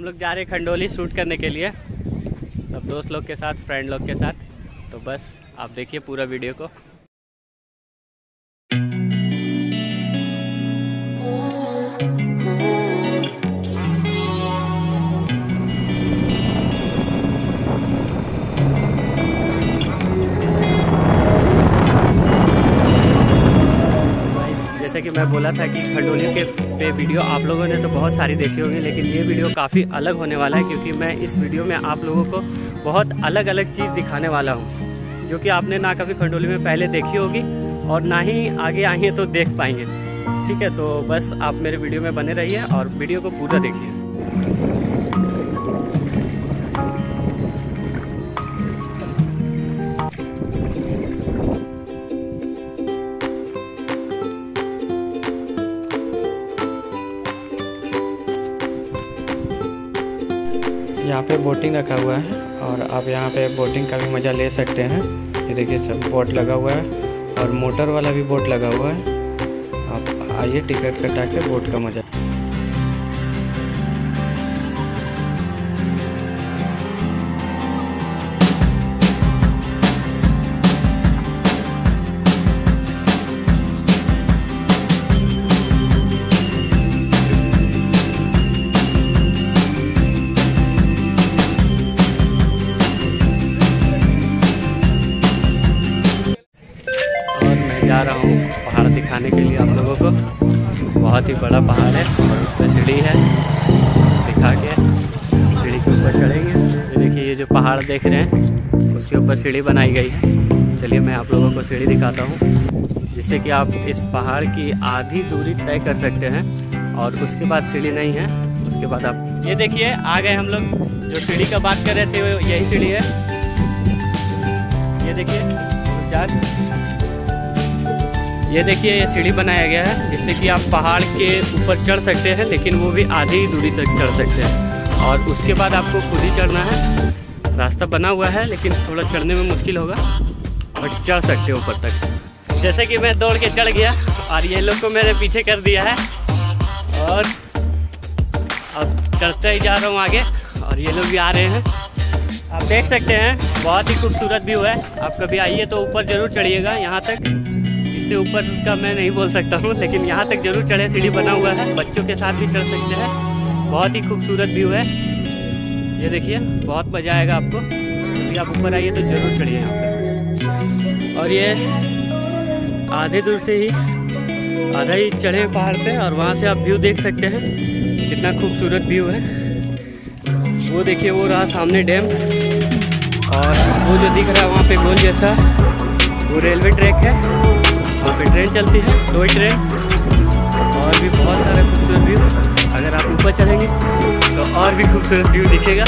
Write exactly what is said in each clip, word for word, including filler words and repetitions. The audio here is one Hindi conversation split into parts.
लोग जा रहे हैं खंडोली शूट करने के लिए, सब दोस्त लोग के साथ, फ्रेंड लोग के साथ। तो बस आप देखिए पूरा वीडियो को। जैसे कि मैं बोला था कि खंडोली के पे वीडियो आप लोगों ने तो बहुत सारी देखी होगी, लेकिन ये वीडियो काफ़ी अलग होने वाला है, क्योंकि मैं इस वीडियो में आप लोगों को बहुत अलग अलग चीज़ दिखाने वाला हूँ, जो कि आपने ना कभी खंडोली में पहले देखी होगी और ना ही आगे आएंगे तो देख पाएंगे। ठीक है, तो बस आप मेरे वीडियो में बने रहिए और वीडियो को पूरा देखिए। यहाँ पे बोटिंग रखा हुआ है और आप यहाँ पे बोटिंग का भी मज़ा ले सकते हैं। ये देखिए सब बोट लगा हुआ है और मोटर वाला भी बोट लगा हुआ है। आप आइए टिकट कटा के बोट का मज़ा। जा रहा हूँ पहाड़ दिखाने के लिए आप लोगों को। बहुत ही बड़ा पहाड़ है और उस पर सीढ़ी है, दिखा के सीढ़ी के ऊपर चढ़ेंगे। ये देखिए ये जो पहाड़ देख रहे हैं उसके ऊपर सीढ़ी बनाई गई है। चलिए मैं आप लोगों को सीढ़ी दिखाता हूँ, जिससे कि आप इस पहाड़ की आधी दूरी तय कर सकते हैं और उसके बाद सीढ़ी नहीं है। उसके बाद आप ये देखिए आ गए हम लोग। जो सीढ़ी का बात कर रहे थे यही सीढ़ी है। ये देखिए ये देखिए ये सीढ़ी बनाया गया है, जिससे कि आप पहाड़ के ऊपर चढ़ सकते हैं, लेकिन वो भी आधी दूरी तक चढ़ सकते हैं और उसके बाद आपको खुद ही चढ़ना है। रास्ता बना हुआ है लेकिन थोड़ा चढ़ने में मुश्किल होगा, बट चढ़ सकते हो ऊपर तक। जैसे कि मैं दौड़ के चढ़ गया और ये लोग को मैंने पीछे कर दिया है और अब चढ़ते ही जा रहा हूँ आगे और ये लोग भी आ रहे हैं। आप देख सकते हैं बहुत ही खूबसूरत व्यू है। आप कभी आइए तो ऊपर ज़रूर चढ़िएगा। यहाँ तक इससे ऊपर का मैं नहीं बोल सकता हूँ, लेकिन यहाँ तक जरूर चढ़े। सीढ़ी बना हुआ है, बच्चों के साथ भी चढ़ सकते हैं। बहुत ही खूबसूरत व्यू है। ये देखिए बहुत मज़ा आएगा आपको। यदि आप ऊपर आइए तो ज़रूर चढ़िए यहाँ पे। और ये आधे दूर से ही आधा ही चढ़े पहाड़ पे और वहाँ से आप व्यू देख सकते हैं। कितना खूबसूरत व्यू है। वो देखिए वो रहा सामने डैम और वो जो दिख रहा है वहाँ पे गोल जैसा वो रेलवे ट्रैक है। वहाँ पे ट्रेन चलती है, टॉय ट्रेन, और भी बहुत सारे खूबसूरत व्यू। अगर आप ऊपर चढ़ेंगे तो और भी खूबसूरत व्यू दिखेगा।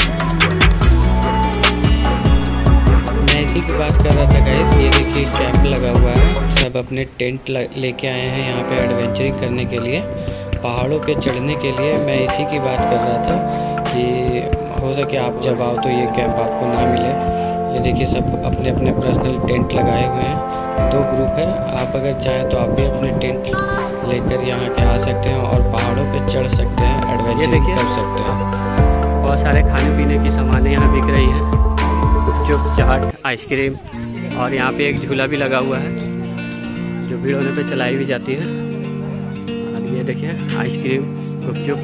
मैं इसी की बात कर रहा था गाइस। ये देखिए कैंप लगा हुआ है, सब अपने टेंट लेके आए हैं यहाँ पे एडवेंचरिंग करने के लिए, पहाड़ों पे चढ़ने के लिए। मैं इसी की बात कर रहा था कि हो सके आप जब आओ तो ये कैंप आपको ना मिले। ये देखिए सब अपने अपने पर्सनल टेंट लगाए हुए हैं। दो ग्रुप है। आप अगर चाहें तो आप भी अपने टेंट लेकर यहाँ के आ सकते हैं और पहाड़ों पे चढ़ सकते हैं, एडवेंचर कर सकते हैं। बहुत सारे खाने पीने की सामानें यहाँ बिक रही हैं, गुपचुप, चाट, आइसक्रीम, और यहाँ पे एक झूला भी लगा हुआ है जो भीड़ होने पे चलाई भी जाती है। और ये देखिए आइसक्रीम, गुपचुप।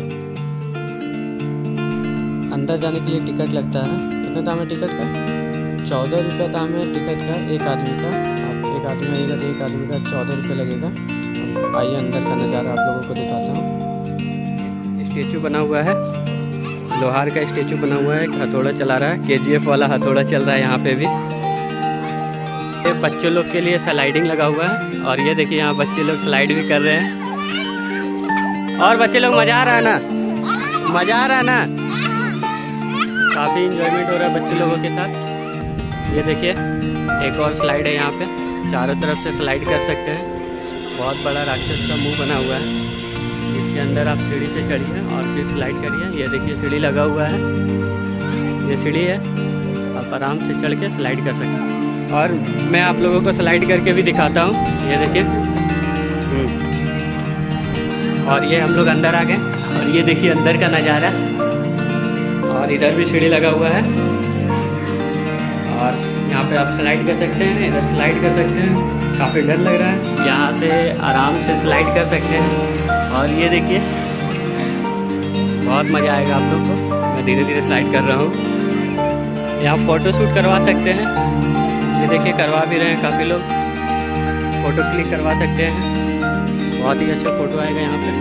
अंदर जाने के लिए टिकट लगता है। कितना दाम है टिकट का? चौदह रुपये दाम है टिकट का एक आदमी का। आप एक आदमी आइएगा तो एक आदमी का चौदह रुपये लगेगा। आइए अंदर का नज़ारा आप लोगों को दिखाता हूँ। स्टेचू बना हुआ है, लोहार का स्टेचू बना हुआ है, हथौड़ा चला रहा है, केजीएफ वाला हथौड़ा चल रहा है यहाँ पे भी। ये बच्चों लोग के लिए स्लाइडिंग लगा हुआ है और ये देखिए यहाँ बच्चे लोग स्लाइड भी कर रहे हैं। और बच्चे लोग मज़ा आ रहा है ना, मज़ा आ रहा है ना, काफ़ी इंजॉयमेंट हो रहा है बच्चे लोगों के साथ। ये देखिए एक और स्लाइड है यहाँ पे, चारों तरफ से स्लाइड कर सकते हैं। बहुत बड़ा राक्षस का मुंह बना हुआ है, इसके अंदर आप सीढ़ी से चढ़िए और फिर स्लाइड करिए। ये देखिए सीढ़ी लगा हुआ है, ये सीढ़ी है, आप आराम से चढ़ के स्लाइड कर सकते हैं। और मैं आप लोगों को स्लाइड करके भी दिखाता हूँ। ये देखिए और ये हम लोग अंदर आ गए और ये देखिए अंदर का नज़ारा। और इधर भी सीढ़ी लगा हुआ है और यहाँ पे आप स्लाइड कर सकते हैं, इधर स्लाइड कर सकते हैं। काफ़ी डर लग रहा है, यहाँ से आराम से स्लाइड कर सकते हैं। और ये देखिए बहुत मज़ा आएगा आप लोग को। मैं धीरे धीरे स्लाइड कर रहा हूँ। यहाँ फ़ोटो शूट करवा सकते हैं, ये देखिए करवा भी रहे हैं काफ़ी लोग। फ़ोटो क्लिक करवा सकते हैं, बहुत ही अच्छा फ़ोटो आएगा यहाँ पे।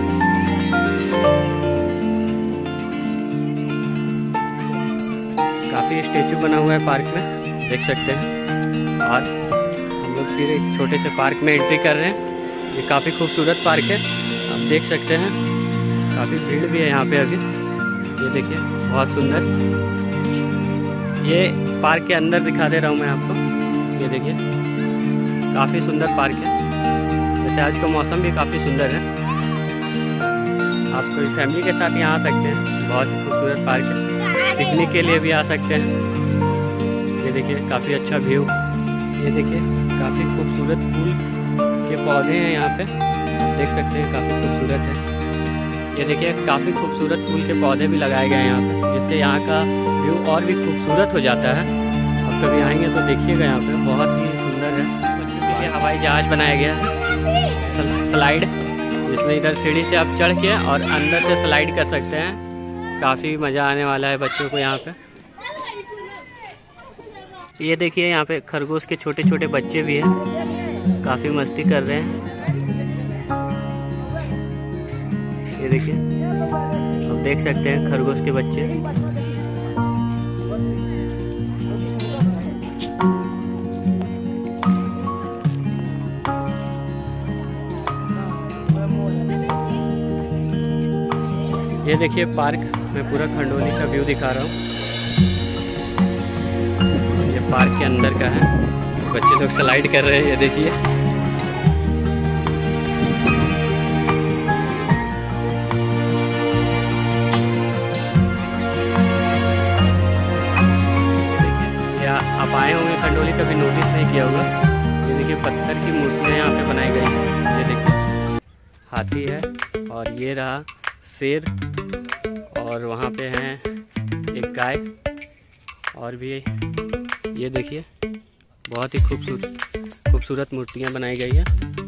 काफ़ी स्टेचू बना हुआ है पार्क में, देख सकते हैं। और हम लोग फिर एक छोटे से पार्क में एंट्री कर रहे हैं। ये काफ़ी खूबसूरत पार्क है, आप देख सकते हैं। काफ़ी भीड़ भी है यहाँ पे अभी, ये देखिए बहुत सुंदर। ये पार्क के अंदर दिखा दे रहा हूँ मैं आपको, ये देखिए काफ़ी सुंदर पार्क है। वैसे आज का मौसम भी काफ़ी सुंदर है, आप कोई फैमिली के साथ यहाँ आ सकते हैं। बहुत ही खूबसूरत पार्क है, पिकनिक के लिए भी आ सकते हैं। ये देखिए काफ़ी अच्छा व्यू, ये देखिए काफ़ी खूबसूरत फूल के पौधे हैं यहाँ पे, आप देख सकते हैं काफ़ी खूबसूरत है। ये देखिए काफ़ी खूबसूरत फूल के पौधे भी लगाए गए हैं यहाँ पे, जिससे यहाँ का व्यू और भी खूबसूरत हो जाता है। आप कभी आएंगे तो देखिएगा, यहाँ पे बहुत ही सुंदर है। बच्चों के लिए हवाई जहाज़ बनाया गया है, स्लाइड, जिसमें इधर सीढ़ी से आप चढ़ के और अंदर से स्लाइड कर सकते हैं। काफ़ी मज़ा आने वाला है बच्चों को यहाँ पे। ये देखिए यहाँ पे खरगोश के छोटे छोटे बच्चे भी हैं, काफ़ी मस्ती कर रहे हैं। ये देखिए आप देख सकते हैं खरगोश के बच्चे। ये देखिए पार्क में पूरा खंडोली का व्यू दिखा रहा हूँ। ये पार्क के अंदर का है, बच्चे लोग स्लाइड कर रहे हैं, ये देखिए। आप आए होंगे खंडोली, कभी नोटिस नहीं किया होगा। ये देखिए पत्थर की मूर्तियाँ यहाँ पे बनाई गई हैं। ये देखिए हाथी है और ये रहा शेर, और वहाँ पे हैं एक गाय, और भी ये देखिए बहुत ही खूबसूरत खूबसूरत मूर्तियाँ बनाई गई है।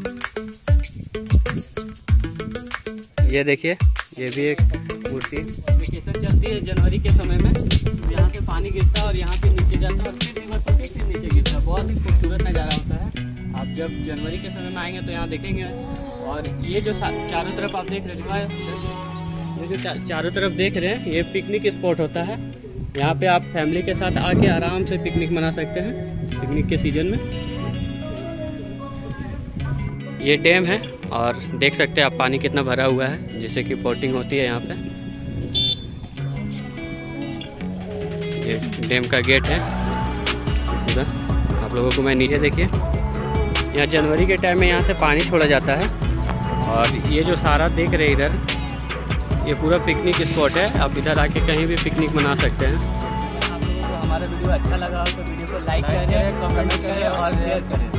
ये देखिए ये भी एक मूर्ति। वेकेशन चलती है जनवरी के समय में, यहाँ से पानी गिरता है और यहाँ पे नीचे जाता है और फिर रिवर्स होकर फिर नीचे गिरता है। बहुत ही खूबसूरत नज़ारा होता है। आप जब जनवरी के समय में आएंगे तो यहाँ देखेंगे। और ये जो चारों तरफ आप देख रहे हैं, ये जो चा, चारों तरफ देख रहे हैं, ये पिकनिक स्पॉट होता है। यहाँ पे आप फैमिली के साथ आके आराम से पिकनिक मना सकते हैं पिकनिक के सीजन में। ये डैम है और देख सकते हैं आप पानी कितना भरा हुआ है, जिससे कि बोटिंग होती है यहाँ पे। ये डैम का गेट है पूरा, आप लोगों को मैं नीचे देखिए। यहाँ जनवरी के टाइम में यहाँ से पानी छोड़ा जाता है। और ये जो सारा देख रहे हैं इधर, ये पूरा पिकनिक स्पॉट है। आप इधर आके कहीं भी पिकनिक मना सकते हैं। आप लोगों को हमारा वीडियो अच्छा लगा हो तो वीडियो को लाइक करें, कमेंट करें और शेयर करें।